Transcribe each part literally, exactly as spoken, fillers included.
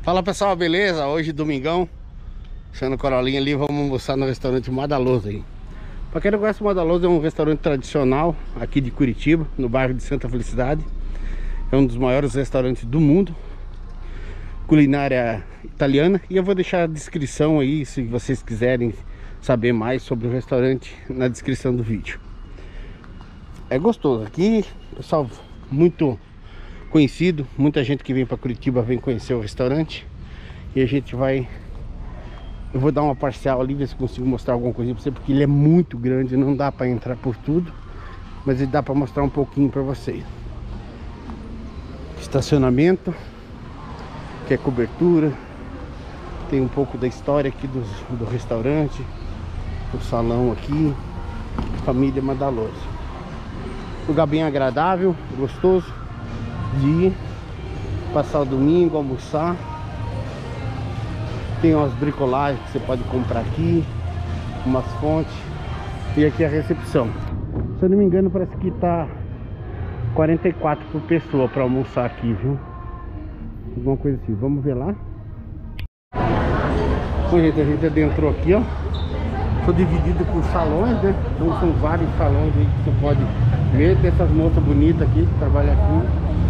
Fala pessoal, beleza? Hoje domingão, Sendo Corolinha ali, vamos almoçar no restaurante Madaloso aí. Pra quem não conhece, o Madaloso é um restaurante tradicional aqui de Curitiba, no bairro de Santa Felicidade. É um dos maiores restaurantes do mundo, culinária italiana. E eu vou deixar a descrição aí, se vocês quiserem saber mais sobre o restaurante, na descrição do vídeo. É gostoso aqui, pessoal, muito conhecido, muita gente que vem para Curitiba vem conhecer o restaurante. E a gente vai, eu vou dar uma parcial ali, ver se consigo mostrar alguma coisa para você, porque ele é muito grande, não dá para entrar por tudo, mas ele dá para mostrar um pouquinho para vocês. Estacionamento, que é cobertura, tem um pouco da história aqui do, do restaurante, o salão aqui, família Madaloso. Lugar bem agradável, gostoso de ir, passar o domingo, almoçar. Tem umas bricolagens que você pode comprar aqui, umas fontes. E aqui é a recepção. Se eu não me engano, parece que tá quarenta e quatro por pessoa para almoçar aqui, viu? Alguma coisa assim, vamos ver lá. Bom, gente, a gente adentrou aqui, ó. Foi dividido por salões, né? Então são vários salões aí que você pode ver. Tem essas moças bonitas aqui que trabalham aqui,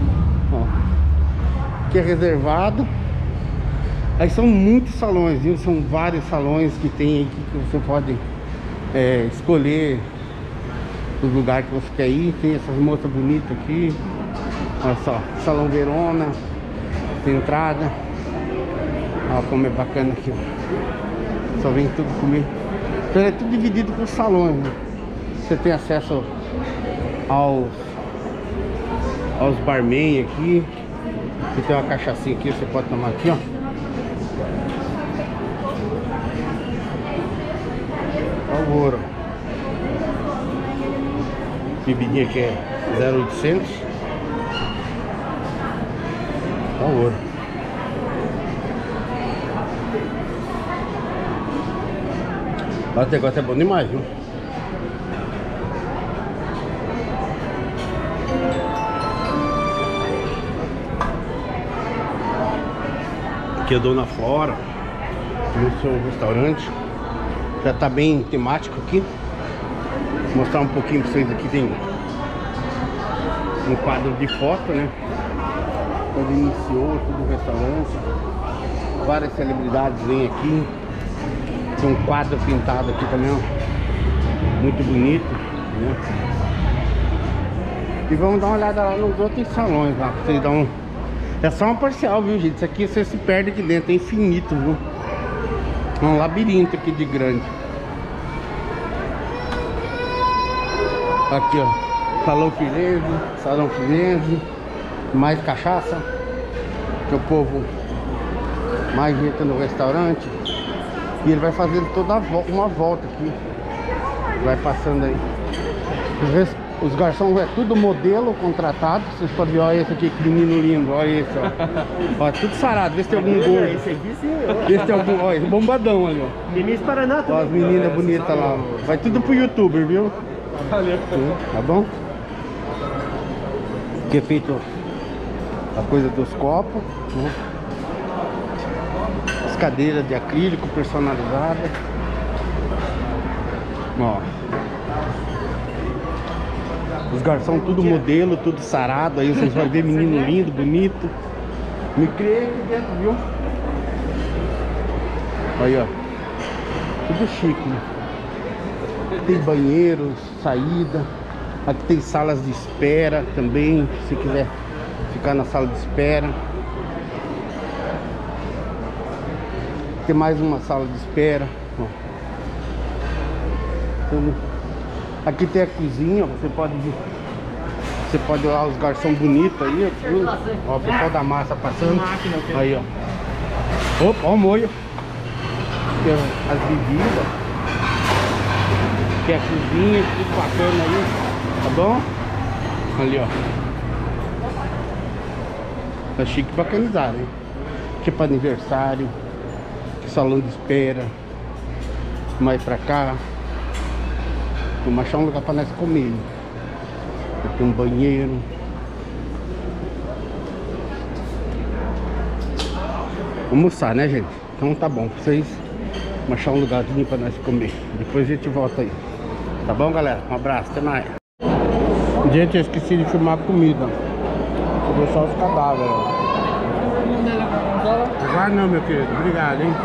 ó. Aqui é reservado. Aí são muitos salões, viu? São vários salões que tem aqui que você pode é, escolher o lugar que você quer ir. Tem essas moças bonitas aqui. Olha só, Salão Verona, tem entrada. Olha como é bacana aqui, ó. Só vem tudo comer. Então é tudo dividido por salões, né? Você tem acesso aos aos barman aqui. Você tem uma cachaçinha aqui, você pode tomar aqui, ó. Olha o ouro. Bebidinha aqui é zero oitocentos. Olha o ouro. Mas o negócio é bom demais, viu? Aqui é a Dona Flora, no seu restaurante. Já tá bem temático aqui. Vou mostrar um pouquinho pra vocês aqui. Tem um quadro de foto, né? Quando iniciou tudo o restaurante. Várias celebridades vêm aqui. Tem um quadro pintado aqui também, ó. Muito bonito, né? E vamos dar uma olhada lá nos outros salões lá, pra vocês dar um... É só uma parcial, viu, gente? Isso aqui você se perde aqui dentro, é infinito, viu? É um labirinto aqui de grande. Aqui, ó, salão Firenze, salão Firenze. Mais cachaça, que o povo mais gente no restaurante. E ele vai fazendo toda uma volta aqui. Vai passando aí. Os garçons é tudo modelo contratado. Vocês podem ver, olha esse aqui, que menino lindo. Olha esse, ó. Ó, tudo sarado, vê se tem algum gordo. Esse aqui sim, ó. Vê se tem algum, olha, esse bombadão ali, ó. Minas Paraná também. Ó, as meninas bonitas lá. Vai tudo pro youtuber, viu? Valeu. Tá bom? Aqui é feito a coisa dos copos, né? As cadeiras de acrílico personalizadas. Ó. Os garçons tudo modelo, tudo sarado. Aí vocês vão ver menino lindo, bonito. Me criei aqui dentro, viu? Aí, ó. Tudo chique, né? Tem banheiros, saída. Aqui tem salas de espera também, se quiser ficar na sala de espera. Tem mais uma sala de espera, ó. Então, aqui tem a cozinha, você pode Você pode olhar os garçons bonitos aí, ó. Ó, o pessoal da massa passando. Aí, ó. Opa, ó o molho. Tem as bebidas. Tem a cozinha, tudo bacana aí. Tá bom? Ali, ó. Tá chique e bacanizado, hein? Aqui é para aniversário. Salão de espera. Mais pra cá. Vamos achar um lugar pra nós comer. Aqui um banheiro. almoçar, né, gente? Então tá bom, vocês vamos achar um lugarzinho pra nós comer. Depois a gente volta aí. Tá bom, galera? Um abraço, até mais. Gente, eu esqueci de filmar a comida. Vou só os cadáveres. Agora não, meu querido. Obrigado, hein?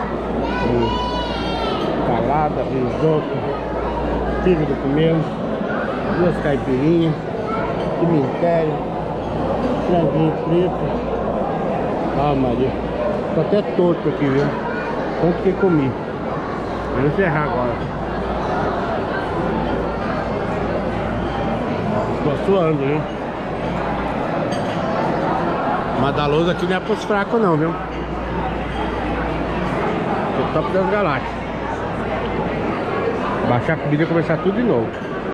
Um salada, risoto, fígado comendo, duas caipirinhas, pimentelho, franguinho frito. Ah, Maria, tô até torto aqui, viu? Tanto que comi. Vou encerrar agora. Tô suando, viu? Mas da lousa aqui não é pros fracos não, viu? Tô top das galáxias. Baixar a comida e começar tudo de novo.